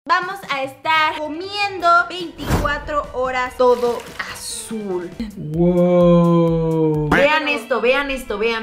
Vamos a estar comiendo 24 horas todo azul. Wow. Vean esto, vean esto, vean.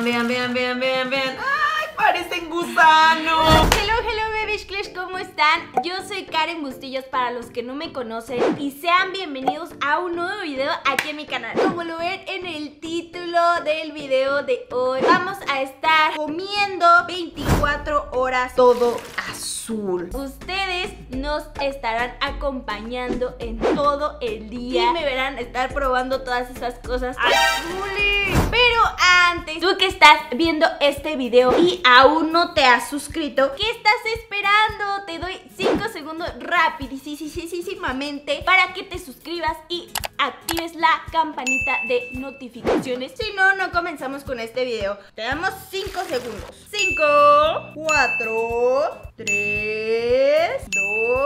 ¡Ay, parecen gusanos! Hello babies clutch, ¿cómo están? Yo soy Karen Bustillos para los que no me conocen y sean bienvenidos a un nuevo video aquí en mi canal. Como lo ven en el título del video de hoy, vamos a estar comiendo 24 horas todo azul. Ustedes nos estarán acompañando en todo el día y me verán estar probando todas esas cosas azules. Pero antes, tú que estás viendo este video y aún no te has suscrito, ¿qué estás esperando? Te doy 5 segundos rapidísimamente para que te suscribas y actives la campanita de notificaciones. Si no, no comenzamos con este video. Te damos 5 segundos. 5, 4, 3, 2,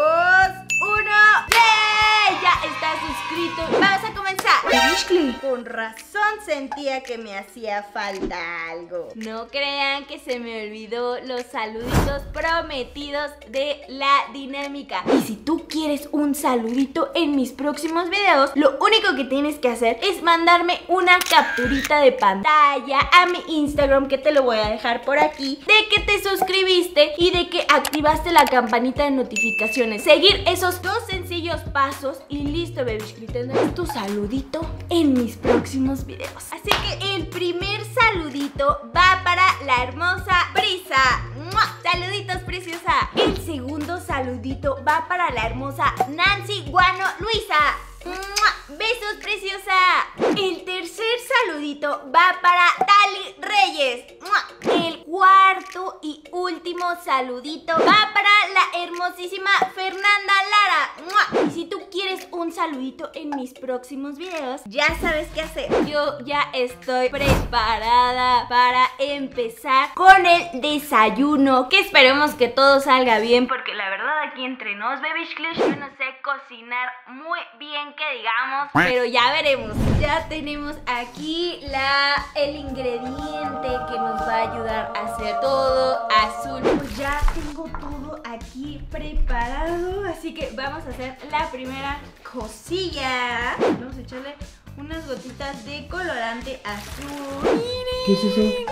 1. ¡Yay! Ya estás suscrito. Vamos a comenzar. Con razón sentía que me hacía falta algo. No crean que se me olvidó los saluditos prometidos de la dinámica. Y si tú quieres un saludito en mis próximos videos, lo único que tienes que hacer es mandarme una capturita de pantalla a mi Instagram, que te lo voy a dejar por aquí, de que te suscribiste y de que activaste la campanita de notificaciones. Seguir esos dos sencillos pasos y listo, baby. Tendrás tu saludito en mis próximos videos. Así que el primer saludito va para la hermosa Brisa. ¡Mua! Saluditos, preciosa. El segundo saludito va para la hermosa Nancy Guano Luisa. ¡Mua! Besos, preciosa. El tercer saludito va para Dali Reyes. ¡Mua! El cuarto y último saludito va para la hermosísima Fernanda Lara. ¡Mua! Y si tú quieres un saludito en mis próximos videos, ya sabes qué hacer. Yo ya estoy preparada para empezar con el desayuno, que esperemos que todo salga bien, porque la verdad aquí entre nos, baby clutch, yo no sé cocinar muy bien, que digamos, pero ya veremos. Ya tenemos aquí el ingrediente que nos va a ayudar a hacer todo azul. Pues ya tengo todo aquí preparado, así que vamos a hacer la primera cosilla. Vamos a echarle unas gotitas de colorante azul. Miren. ¿Qué es eso?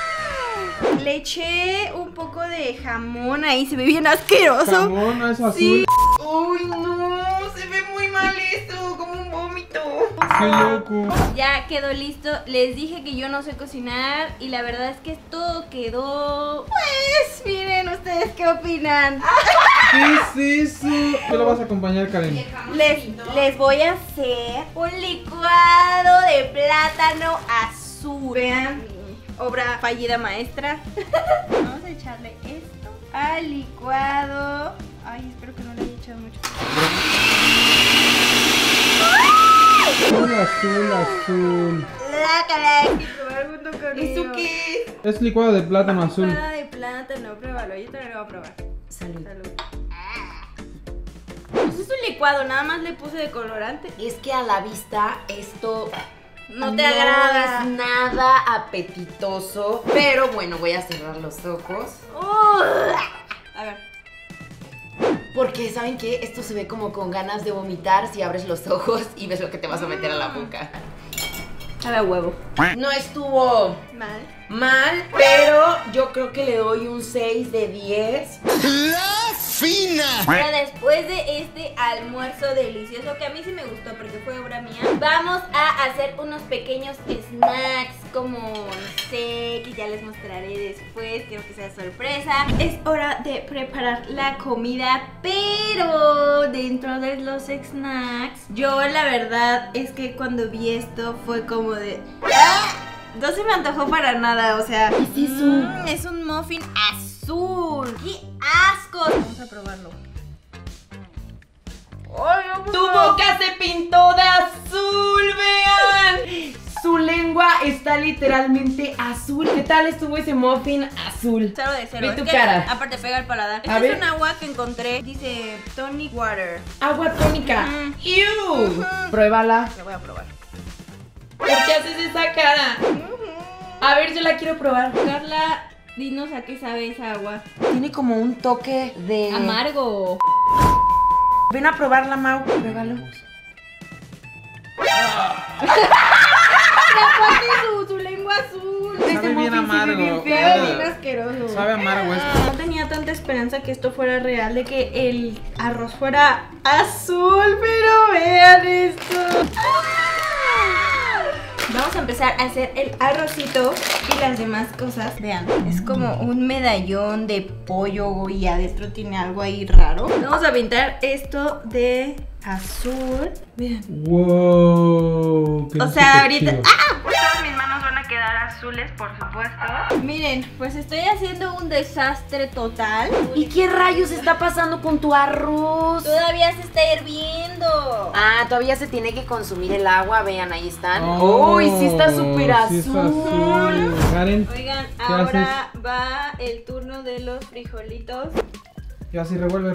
¡Wow! Le eché un poco de jamón, ahí se ve bien asqueroso. ¿Jamón no es azul? Sí. ¡Uy, no! Se ve muy mal esto, como un vómito. ¡Qué loco! Ya quedó listo. Les dije que yo no sé cocinar y la verdad es que todo quedó... Pues, miren ustedes qué opinan. ¿Qué es eso? ¿Qué lo vas a acompañar, Karen? Les voy a hacer un licuado de plátano azul. Vean, mi obra fallida maestra. Vamos a echarle esto al licuado. Ay, espero que no le haya echado mucho. Azul. ¿Eso qué es? Es licuado de plátano azul. Licuado de plátano, pruébalo. Yo también lo voy a probar. Salud. Pues es un licuado, nada más le puse de colorante. Es que a la vista esto No te agrada. es nada apetitoso, pero bueno, voy a cerrar los ojos. A ver. Porque, ¿saben qué? Esto se ve como con ganas de vomitar si abres los ojos y ves lo que te vas a meter a la boca. Sabe a huevo. No estuvo mal, pero yo creo que le doy un 6 de 10. ¡La fina! Pero después de este almuerzo delicioso, que a mí sí me gustó porque fue obra mía, vamos a hacer unos pequeños snacks, como, no sé, que ya les mostraré después, quiero que sea sorpresa. Es hora de preparar la comida, pero dentro de los snacks, yo la verdad es que cuando vi esto fue como de... No se me antojó para nada, o sea... ¿Qué es eso? Es un muffin azul. ¡Qué asco! Vamos a probarlo. ¡Tu boca se pintó de azul! ¡Vean! Su lengua está literalmente azul. ¿Qué tal estuvo ese muffin azul? 0 de 0. Ve tu cara. Aparte pega el paladar. A Este ver. es un agua que encontré. Dice tonic water. Agua tónica. ¡Ew! Ujú. Pruébala. La voy a probar. ¿Por qué haces esa cara? A ver, yo la quiero probar. Carla, dinos a qué sabe esa agua. Tiene como un toque de... Amargo. Ven a probarla, Mau. Pruébalo. Su lengua azul. Sabe bien amargo. Bien asqueroso. Sabe amargo esto. No tenía tanta esperanza que esto fuera real, de que el arroz fuera azul, pero vean esto. Vamos a empezar a hacer el arrocito y las demás cosas. Vean, es como un medallón de pollo y adentro tiene algo ahí raro. Vamos a pintar esto de azul. Vean. Wow. O sea, ahorita... ¡Ah! Todas mis manos van a quedar azules, por supuesto. Miren, pues estoy haciendo un desastre total. ¿Y qué rayos está pasando con tu arroz? Todavía se está hirviendo. Ah, todavía se tiene que consumir el agua. Vean, ahí están. Oh, ¡Uy, sí está súper sí está azul! azul. Karen, Oigan, ¿qué ahora va el turno de los frijolitos. y así revuelve.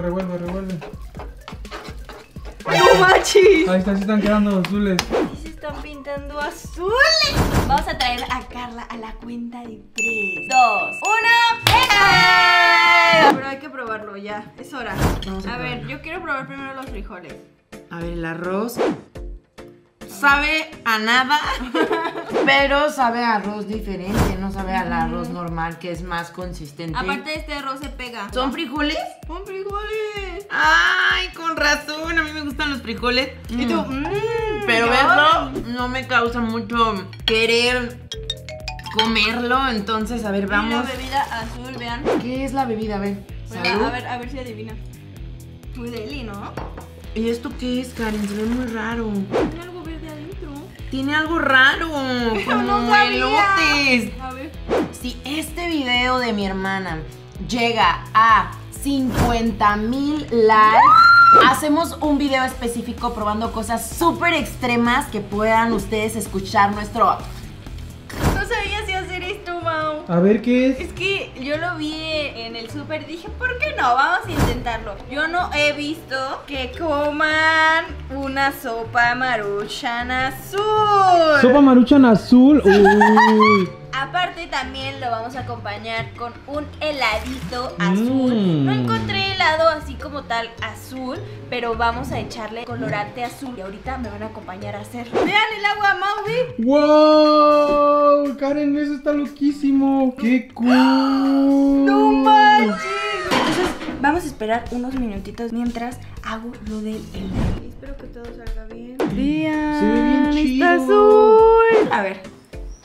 ¡No manches! Ahí está, sí están quedando azules. Sí se están pintando azules. Vamos a traer a Carla a la cuenta de 3, 2, 1. ¡Eh! Pero hay que probarlo ya, es hora. Vamos a ver, yo quiero probar primero los frijoles. A ver, el arroz sabe a nada, pero sabe a arroz diferente, no sabe al arroz normal que es más consistente. Aparte este arroz se pega. ¿Son frijoles? ¡Son frijoles! Ay, con razón, a mí me gustan los frijoles. Y tú, Pero ¿qué verlo no me causa mucho querer comerlo, entonces a ver, Y vamos. la bebida azul, vean. ¿Qué es la bebida? A ver, salud. A ver si adivina. Muy deli, ¿no? ¿Y esto qué es, Karen? Se ve muy raro. Tiene algo verde adentro. Tiene algo raro, Yo no como sabía. elotes. A ver. Si este video de mi hermana llega a 50,000 likes, hacemos un video específico probando cosas súper extremas que puedan ustedes escuchar nuestro... No sabía si hacer esto, Mau. A ver qué es. Es que yo lo vi en el súper y dije, ¿por qué no? Vamos a intentarlo. Yo no he visto que coman una sopa Maruchan azul. Sopa Maruchan azul. Uy. Aparte también lo vamos a acompañar con un heladito azul. No encontré helado así como tal azul, pero vamos a echarle colorante azul. Y ahorita me van a acompañar a hacerlo. Vean el agua, Maui. Wow. Karen, eso está loquísimo. Qué cool. ¡No manches! Entonces vamos a esperar unos minutitos mientras hago lo del helado. Espero que todo salga bien. Vean, Se ve bien chido. está azul. A ver.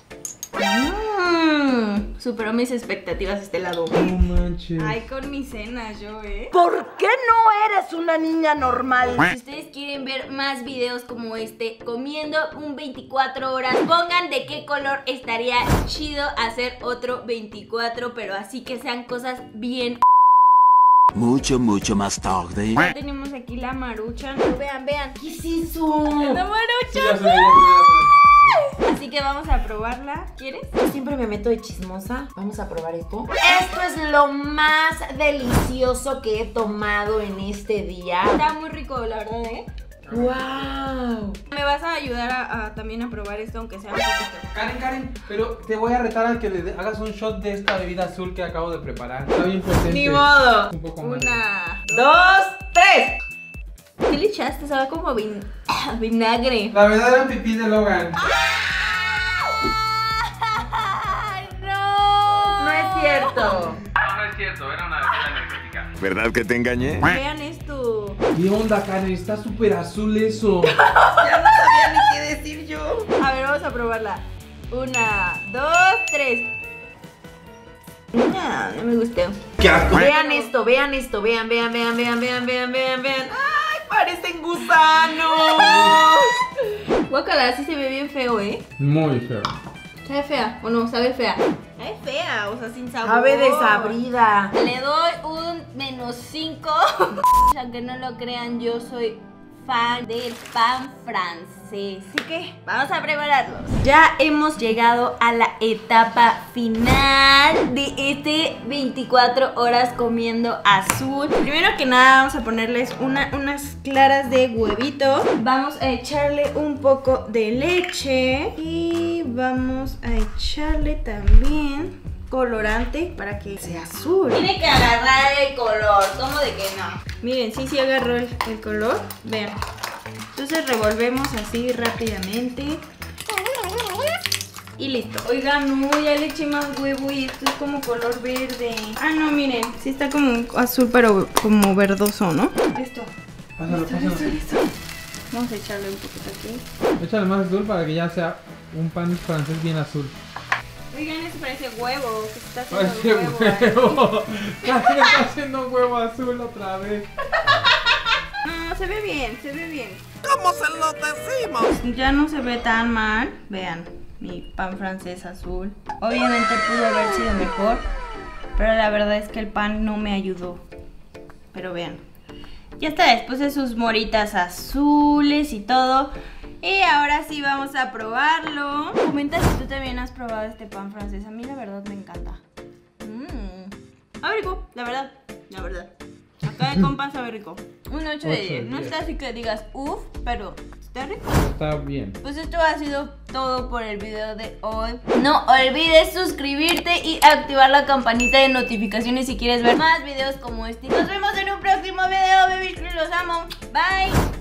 Superó mis expectativas este helado. No manches. Ay, con mis cenas yo, ¿Por qué no eres una niña normal? Si ustedes quieren ver más videos como este, comiendo un 24 horas, pongan de qué color estaría chido hacer otro 24, pero así que sean cosas bien. Mucho más tarde. Ya tenemos aquí la Maruchan. Vean, vean. ¿Qué es eso? La Sí, ya se ve, Maruchan. ya Así que vamos a probarla. ¿Quieres? Yo siempre me meto de chismosa. Vamos a probar esto. Esto es lo más delicioso que he tomado en este día. Está muy rico, la verdad, ¡Wow! Me vas a ayudar a también a probar esto, aunque sea un poquito. Karen, pero te voy a retar a que le hagas un shot de esta bebida azul que acabo de preparar. Está bien potente. Ni modo. Un poco más. 1, 2, 3. ¿Qué le echaste? Sabe como vinagre. La verdad era pipí de Logan. ¡Ay, no! No es cierto. No es cierto, era una bebida energética. ¿Verdad que te engañé? Vean esto. ¿Qué onda, Karen? Está súper azul eso. Ya no sabía ni qué decir yo. A ver, vamos a probarla. 1, 2, 3. No me gustó. ¡Qué asco! Vean esto, vean esto, vean. ¡Ay, parecen gusanos! Guácala, sí se ve bien feo, Muy feo. ¿Sabe fea o no? ¿Sabe fea? Sabe fea, o sea, sin sabor. Sabe desabrida. Le doy un -5. Aunque no lo crean, yo soy fan del pan francés. Así que vamos a prepararlos. Ya hemos llegado a la etapa final de este 24 horas comiendo azul. Primero que nada vamos a ponerles unas claras de huevito. Vamos a echarle un poco de leche. Y vamos a echarle también colorante para que sea azul. tiene que agarrar el color, ¿cómo de que no? Miren, sí agarró el color, vean. Entonces revolvemos así rápidamente. Y listo. Oigan, no, ya le eché más huevo y esto es como color verde. Ah, no, miren, sí está como azul, pero como verdoso, ¿no? Listo. Pásalo, pásalo. Listo. Vamos a echarle un poquito aquí. Échale más azul para que ya sea un pan francés bien azul. Oigan, eso parece huevo, que se está Parece haciendo huevo. Casi está haciendo huevo azul otra vez. No, se ve bien, se ve bien. ¿Cómo se lo decimos? Ya no se ve tan mal. Vean, mi pan francés azul. Obviamente pudo haber sido mejor, pero la verdad es que el pan no me ayudó. Pero vean, ya está, después de sus moritas azules y todo. Y ahora sí vamos a probarlo. Comenta si tú también has probado este pan francés. A mí la verdad me encanta. Sabe rico, la verdad, la verdad. Acá de compas sabe rico. Un 8 de 10. No está así que digas uff, pero está rico. Está bien. Pues esto ha sido todo por el video de hoy. No olvides suscribirte y activar la campanita de notificaciones si quieres ver más videos como este. Nos vemos en un próximo video, babies. Los amo. Bye.